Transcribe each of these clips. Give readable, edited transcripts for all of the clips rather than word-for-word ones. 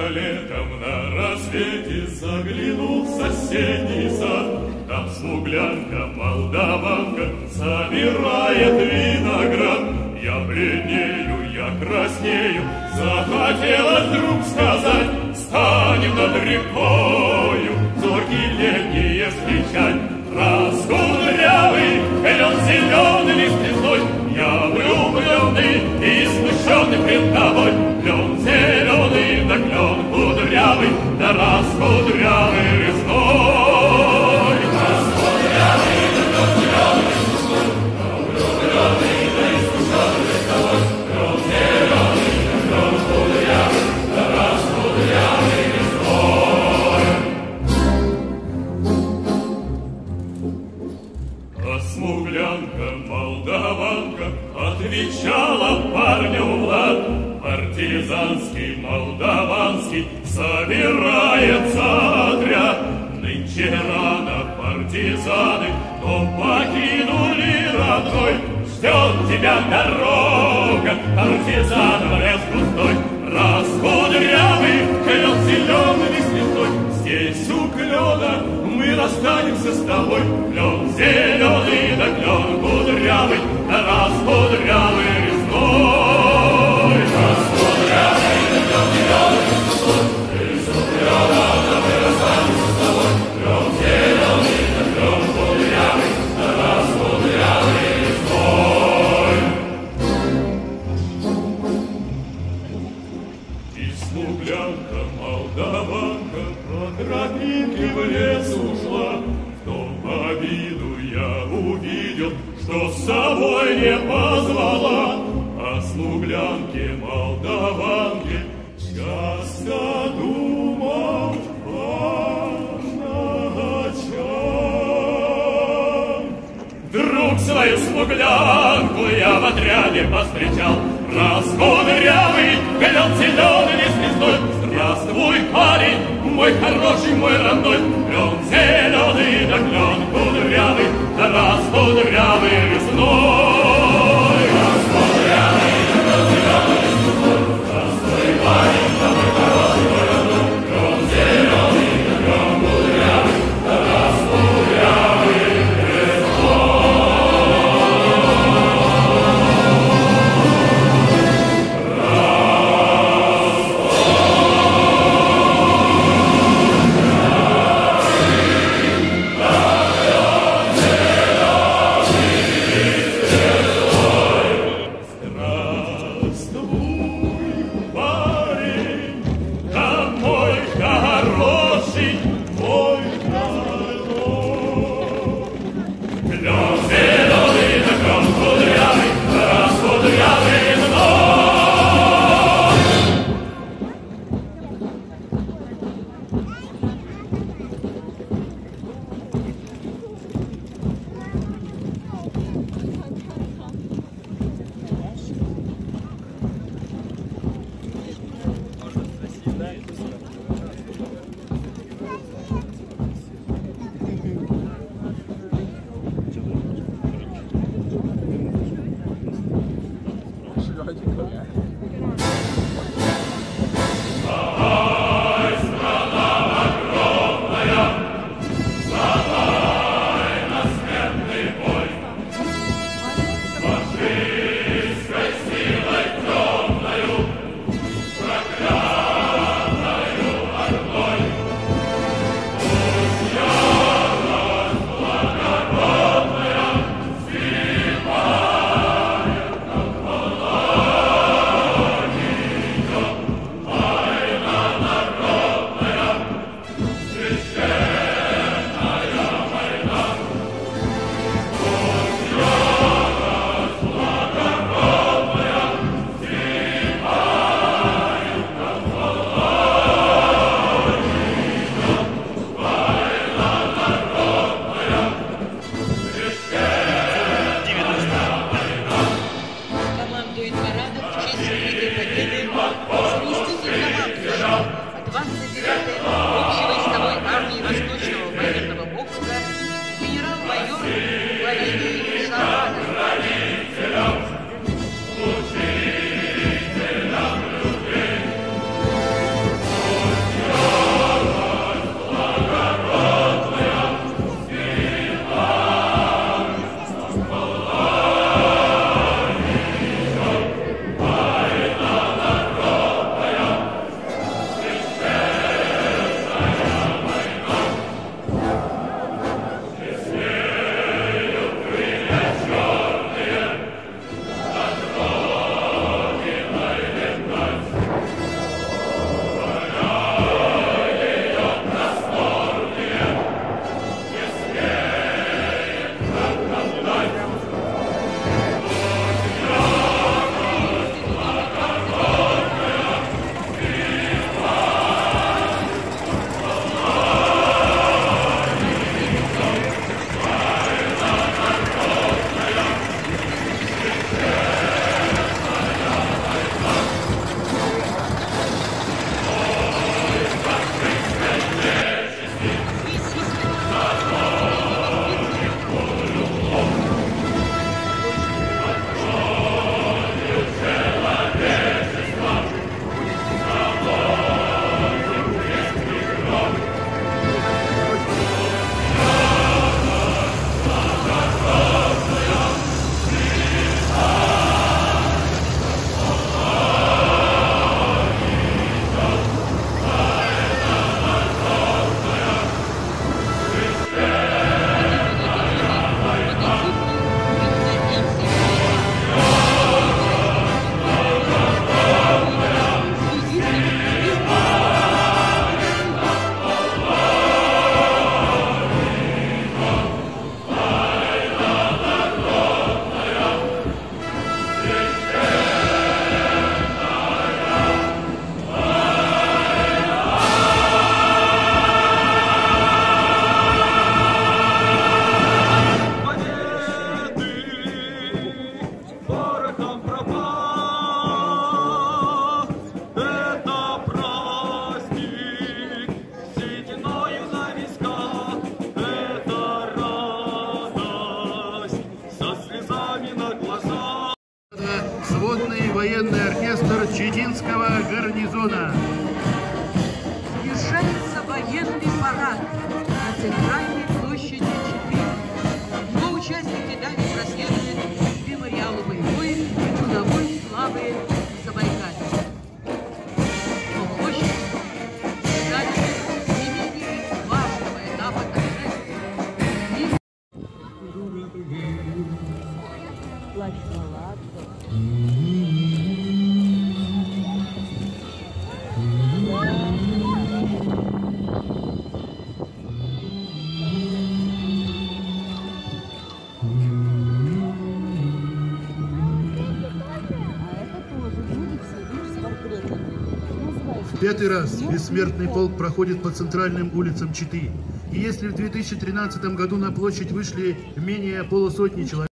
летом на рассвете заглянул в соседний сад. Там смуглянка, молдаванка собирает виноград. Я бледнею, я краснею, захотелось вдруг сказать: станем над рекою зорки летние встречать. Раскудрявый клен зеленый лист лесной, я влюбленный и смущенный пред тобой. Клен зеленый, да клен кудрявый, да раскудрявый лесной. Раскудрявый, да клен зеленый лесной, я влюбленный да и смущенный пред тобой. Клен зеленый, да клен кудрявый, да раскудрявый лесной. А смуглянка, молдаванка отвечала парню Влад: партизанский, молдаванский собирается отряд. Нынче рано партизаны дом покинули родной. Ждет тебя дорога, партизан в лес густой. Раскудрявый клен зеленый лист лесной, здесь у клена мы расстанемся с тобой. Клен зеленый, да клен кудрявый, да раскудрявый лесной. Раскудрявый, да клен зеленый лист лесной, здесь у клена мы расстанемся с тобой. Клен зеленый, да клен кудрявый, да раскудрявый лесной. И смуглянка, молдаванка по тропинке в лес ушла. В том обиду я увидел, что с собой не позвала. О смуглянке, молдаванке часто думал по ночам. Вдруг свою смуглянку я в отряде повстречал. Раскудрявый клен зеленый лист лесной, здравствуй, парень, мой хороший, мой родной. Клен зеленый, да клен кудрявый, да раскудрявый лесной. Раскудрявый, да клен зеленый лист лесной, здравствуй, парень, мой хороший, мой родной. Клен зеленый, да клен кудрявый, да раскудрявый лесной. Народный военный оркестр Читинского гарнизона. Совершается военный парад на центральной площади Читы. Его участники дали проследовать мемориалу боевой и трудовой славы Забайкалья. Но площадь станет не менее важного этапа торжества. В пятый раз бессмертный полк проходит по центральным улицам Читы. И если в 2013 году на площадь вышли менее полусотни человек,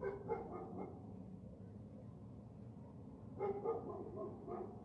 Thank you.